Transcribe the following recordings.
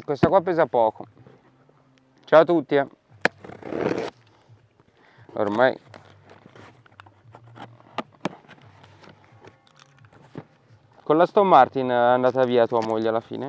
Questa qua pesa poco. Ciao a tutti, ormai con la Aston Martin è andata via tua moglie alla fine?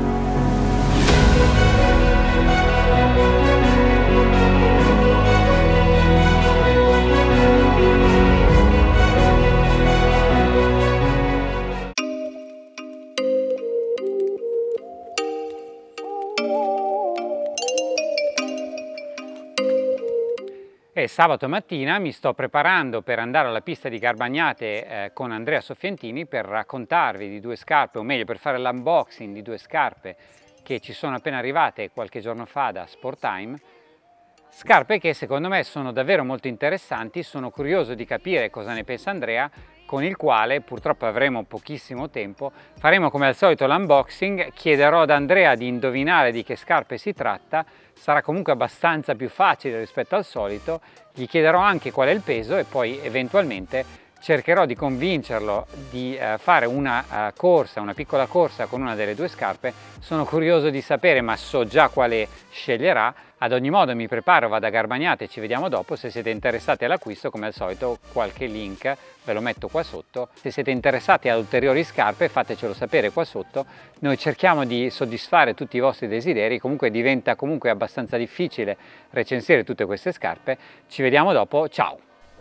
E sabato mattina mi sto preparando per andare alla pista di Garbagnate con Andrea Soffientini per raccontarvi di due scarpe, o meglio per fare l'unboxing di due scarpe che ci sono appena arrivate qualche giorno fa da Sporttime. Scarpe che secondo me sono davvero molto interessanti, sono curioso di capire cosa ne pensa Andrea, con il quale purtroppo avremo pochissimo tempo. Faremo come al solito l'unboxing, chiederò ad Andrea di indovinare di che scarpe si tratta, sarà comunque abbastanza più facile rispetto al solito, gli chiederò anche qual è il peso e poi eventualmente cercherò di convincerlo di fare una corsa, una piccola corsa con una delle due scarpe. Sono curioso di sapere, ma so già quale sceglierà. Ad ogni modo mi preparo, vado a Garbagnate e ci vediamo dopo. Se siete interessati all'acquisto, come al solito qualche link ve lo metto qua sotto. Se siete interessati ad ulteriori scarpe fatecelo sapere qua sotto. Noi cerchiamo di soddisfare tutti i vostri desideri, comunque diventa comunque abbastanza difficile recensire tutte queste scarpe. Ci vediamo dopo, ciao!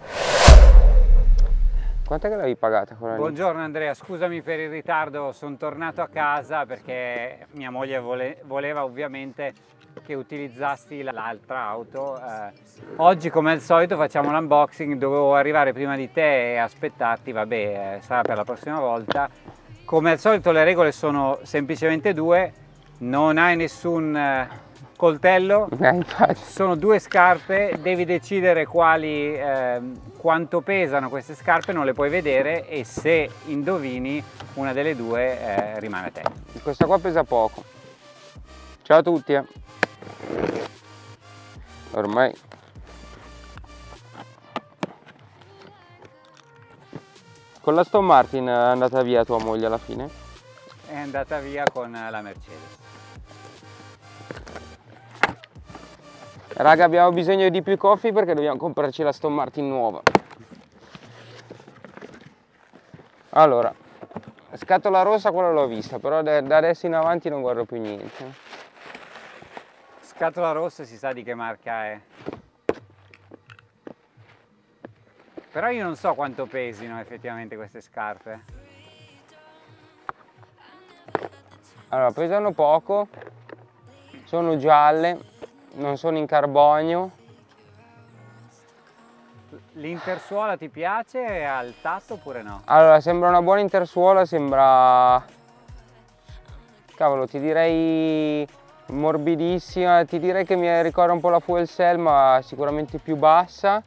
Quant'è che l'avevi pagata quella lì? Buongiorno Andrea, scusami per il ritardo, sono tornato a casa perché mia moglie voleva ovviamente che utilizzassi l'altra auto. Oggi come al solito facciamo l'unboxing, dovevo arrivare prima di te e aspettarti, vabbè, sarà per la prossima volta. Come al solito le regole sono semplicemente due, non hai nessun coltello, sono due scarpe, devi decidere quanto pesano queste scarpe, non le puoi vedere e se indovini una delle due rimane a te. Questa qua pesa poco. Ciao a tutti, ormai con la Aston Martin è andata via tua moglie alla fine? È andata via con la Mercedes. Raga, abbiamo bisogno di più coffee perché dobbiamo comprarci la Aston Martin nuova. Allora, scatola rossa quella l'ho vista, però da adesso in avanti non guardo più niente. Scatola rossa si sa di che marca è. Però io non so quanto pesino effettivamente queste scarpe. Allora, pesano poco, sono gialle, non sono in carbonio. L'intersuola ti piace al tatto oppure no? Allora, sembra una buona intersuola, sembra... Cavolo, ti direi morbidissima, ti direi che mi ricorda un po' la Fuel Cell, ma sicuramente più bassa.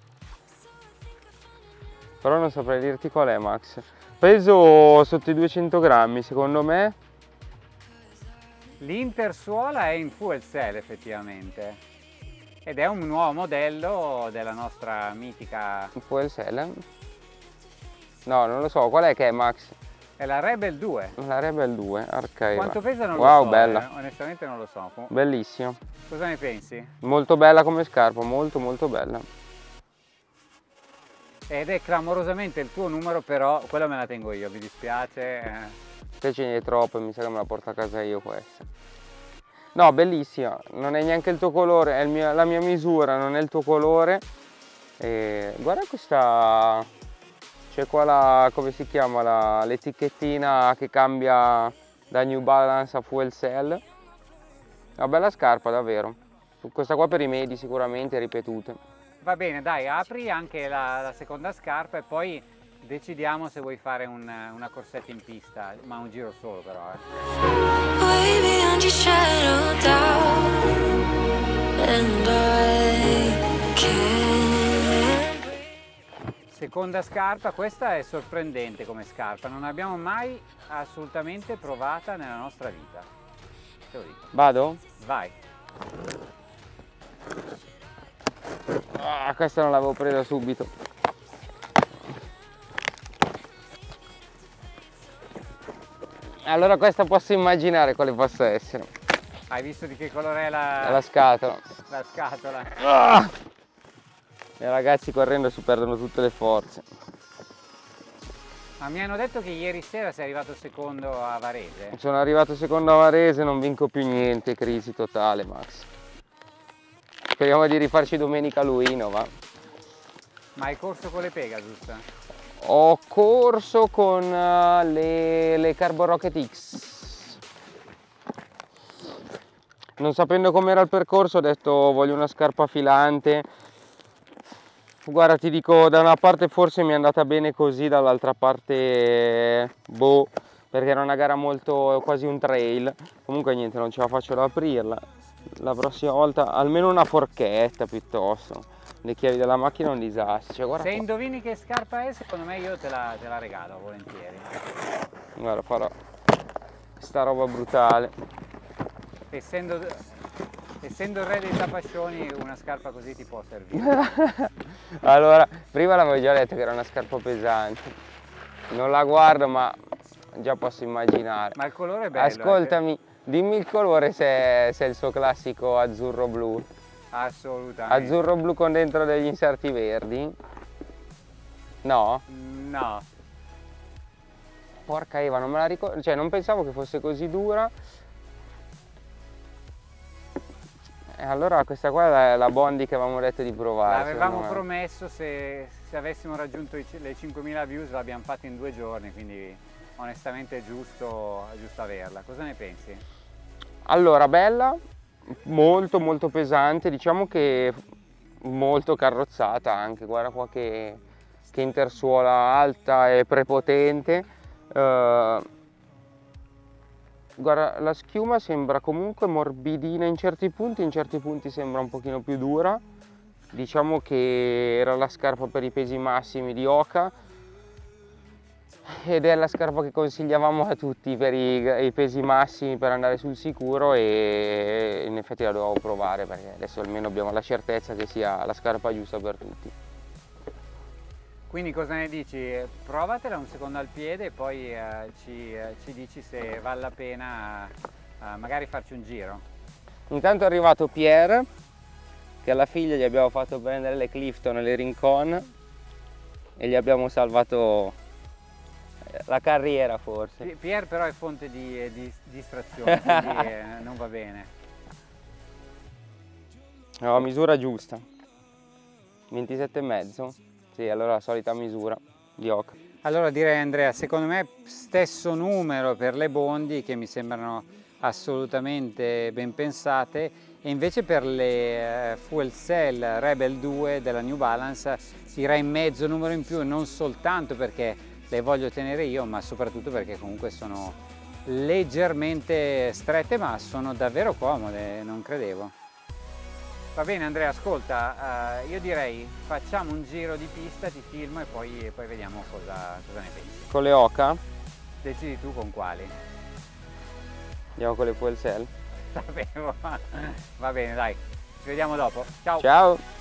Però non saprei dirti qual è, Max. Peso sotto i 200 grammi, secondo me. L'intersuola è in Fuel Cell effettivamente. Ed è un nuovo modello della nostra mitica... Fuel Cell? No, non lo so, qual è che è, Max? È la Rebel 2. La Rebel 2, arcade. Quanto pesa non lo wow, so, bella. Onestamente non lo so. Bellissima. Cosa ne pensi? Molto bella come scarpa, molto molto bella. Ed è clamorosamente il tuo numero, però quella me la tengo io, mi dispiace. Te ce ne è troppo e mi sa che me la porto a casa io questa. No, bellissima, non è neanche il tuo colore, è la mia misura, non è il tuo colore. E guarda questa, c'è qua la, come si chiama, l'etichettina che cambia da New Balance a Fuel Cell. Una bella scarpa davvero, questa qua per i medi sicuramente, ripetute. Va bene, dai, apri anche la seconda scarpa e poi decidiamo se vuoi fare una corsetta in pista, ma un giro solo però. Seconda scarpa, questa è sorprendente come scarpa, non l'abbiamo mai assolutamente provata nella nostra vita. Te lo dico. Vado? Vai. Ah, questa non l'avevo presa subito. Allora questa posso immaginare quale possa essere. Hai visto di che colore è la scatola. la scatola? Ah! I ragazzi correndo si perdono tutte le forze. Ma mi hanno detto che ieri sera sei arrivato secondo a Varese. Sono arrivato secondo a Varese, non vinco più niente, crisi totale, Max. Speriamo di rifarci domenica a Luino, va? Ma hai corso con le Pegasus? Ho corso con le Carbo Rocket X. Non sapendo com'era il percorso ho detto voglio una scarpa filante. Guarda, ti dico, da una parte forse mi è andata bene così, dall'altra parte boh, perché era una gara molto, quasi un trail. Comunque niente, non ce la faccio ad aprirla. La prossima volta almeno una forchetta piuttosto. Le chiavi della macchina è un disastro. Cioè, guarda Se qua. indovini che scarpa è, secondo me io te la regalo volentieri. Guarda, farò sta roba brutale. Essendo il re dei tapascioni, una scarpa così ti può servire. Allora, prima l'avevo già detto che era una scarpa pesante. Non la guardo, ma già posso immaginare. Ma il colore è bello. Ascoltami, dimmi il colore se è il suo classico azzurro-blu. Assolutamente. Azzurro-blu con dentro degli inserti verdi? No? No. Porca Eva, non me la ricordo, cioè non pensavo che fosse così dura. Allora questa qua è la Bondi che avevamo detto di provare. L'avevamo promesso, se avessimo raggiunto le 5.000 views l'abbiamo fatta in 2 giorni, quindi onestamente è giusto averla. Cosa ne pensi? Allora, bella, molto molto pesante, diciamo che molto carrozzata anche, guarda qua che intersuola alta e prepotente. Guarda, la schiuma sembra comunque morbidina in certi punti sembra un pochino più dura. Diciamo che era la scarpa per i pesi massimi di Hoka ed è la scarpa che consigliavamo a tutti per i pesi massimi per andare sul sicuro, e in effetti la dovevo provare perché adesso almeno abbiamo la certezza che sia la scarpa giusta per tutti. Quindi cosa ne dici? Provatela un secondo al piede e poi ci dici se vale la pena magari farci un giro. Intanto è arrivato Pierre, che alla figlia gli abbiamo fatto prendere le Clifton e le Rincon e gli abbiamo salvato la carriera forse. Pierre però è fonte di distrazione, quindi non va bene. No, misura giusta, 27,5. Sì, allora la solita misura di Hoka. Allora direi, Andrea, secondo me stesso numero per le Bondi, che mi sembrano assolutamente ben pensate, e invece per le Fuel Cell Rebel 2 della New Balance direi mezzo numero in più, non soltanto perché le voglio tenere io, ma soprattutto perché comunque sono leggermente strette, ma sono davvero comode, non credevo. Va bene Andrea, ascolta, io direi facciamo un giro di pista, ti filmo e poi vediamo cosa ne pensi. Con le Hoka? Decidi tu con quali. Andiamo con le Fuel Cell. Sapevo. Va bene, dai, ci vediamo dopo. Ciao. Ciao!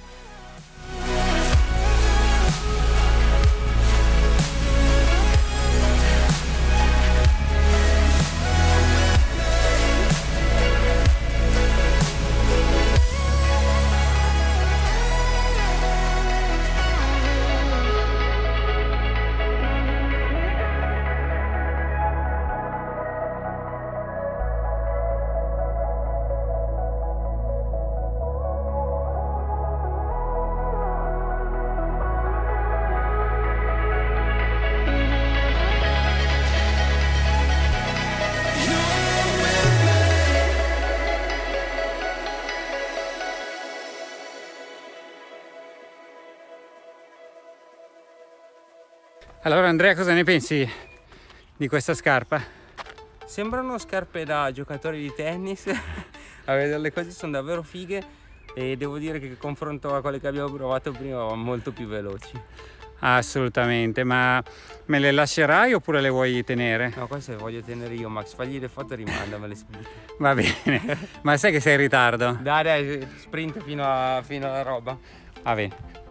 Allora Andrea, cosa ne pensi di questa scarpa? Sembrano scarpe da giocatori di tennis, a vederle così sono davvero fighe e devo dire che confronto a quelle che abbiamo provato prima molto più veloci. Assolutamente, ma me le lascerai oppure le vuoi tenere? No, queste le voglio tenere io, Max, fagli le foto e rimandamele subito. Va bene, ma sai che sei in ritardo? Dai, sprint fino alla roba. Va bene.